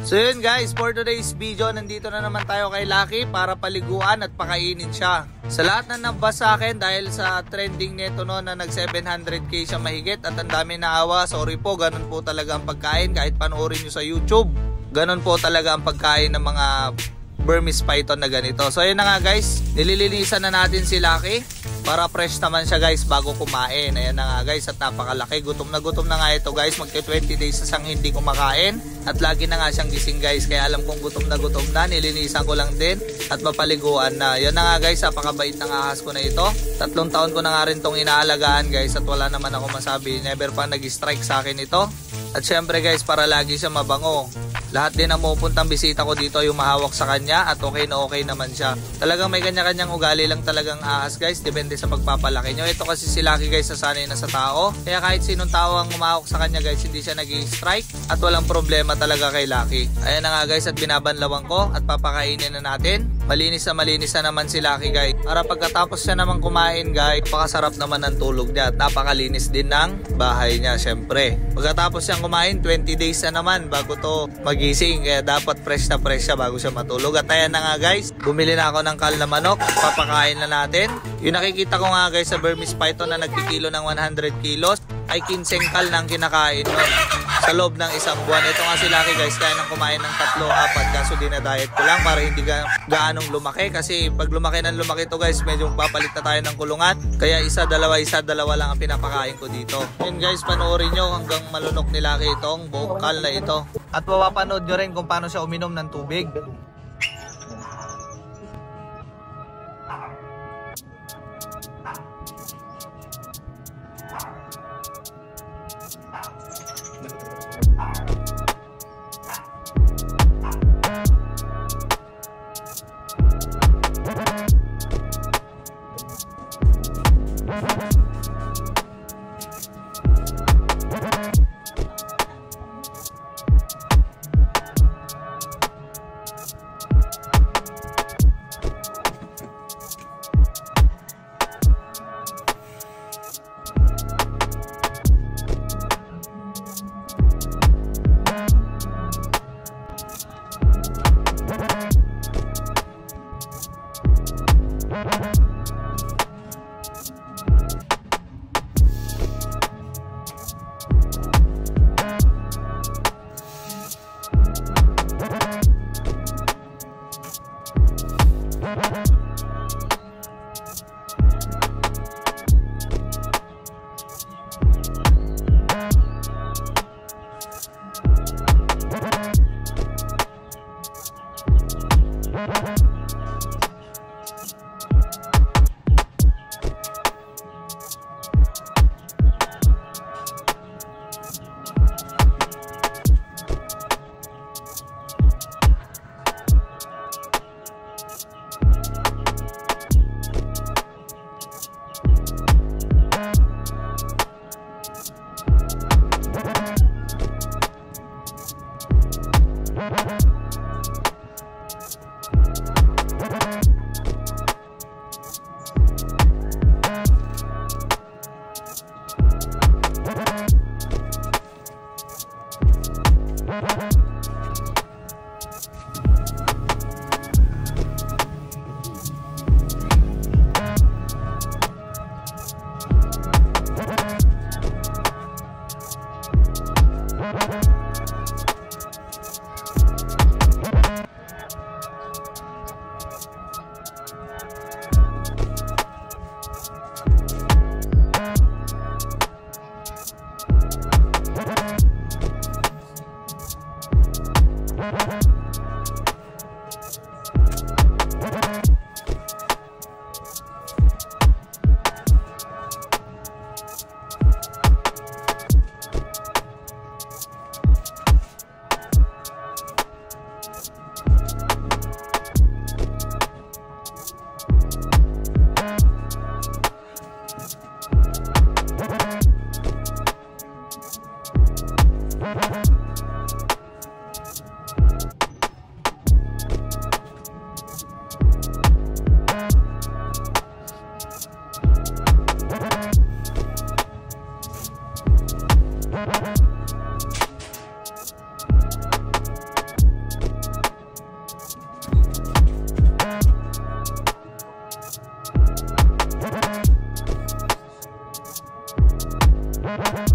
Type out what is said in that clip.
So yun guys, for today's video, nandito na naman tayo kay Lucky para paliguan at pakainin siya. Sa lahat na nabas sa akin dahil sa trending nito no na nag 700k siya mahigit at ang dami naawa, sorry po, ganun po talaga ang pagkain kahit panoorin nyo sa YouTube. Ganun po talaga ang pagkain ng mga Burmese python na ganito. So ayun na nga guys, nililinisan na natin si Lucky para fresh naman siya guys bago kumain. Ayan na nga guys, at napakalaki. Gutom na nga ito guys. Magti 20 days na siyang hindi kumakain at lagi na nga siyang gising guys. Kaya alam kong gutom na, nilinisan ko lang din at mapaliguan na. Yan na nga guys, napakabait ng ahas ko na ito. 3 taon ko na nga rin itong inaalagaan guys at wala naman ako masabi. Never pa nag-strike sa akin ito. At syempre guys, para lagi siya mabango. Lahat din ang pupuntang bisita ko dito yung mahawak sa kanya at okay na okay naman siya. Talagang may kanya-kanyang ugali lang talagang ahas guys, depende sa pagpapalaki nyo. Ito kasi si Lucky guys, nasanay na sa tao. Kaya kahit sinong tao ang umahawak sa kanya guys, hindi siya nag-strike at walang problema talaga kay Lucky. Ayan na nga guys, at binabanlawan ko at papakainin na natin. Malinis na naman si Lucky guys. Para pagkatapos siya naman kumain guys, napakasarap naman ng tulog niya at napakalinis din ng bahay niya syempre. Pagkatapos siyang kumain, 20 days na naman bago to magising. Kaya dapat fresh na fresh siya bago siya matulog. At ayan na nga guys, bumili na ako ng kal na manok. Papakain na natin. Yung nakikita ko nga guys sa Burmese python na nagkikilo ng 100 kilos ay 15 kal nang kinakain nun sa loob ng isang buwan. Ito nga si Lucky guys, kaya nang kumain ng 3-4 kaso dinadiet ko lang para hindi gaanong lumaki. Kasi pag lumaki to guys, medyo papalit na tayo ng kulungan. Kaya isa, dalawa lang ang pinapakain ko dito. Yun guys, panoorin nyo hanggang malunok ni Lucky itong buong kal na ito. At mapapanood nyo rin kung paano siya uminom ng tubig. Bye!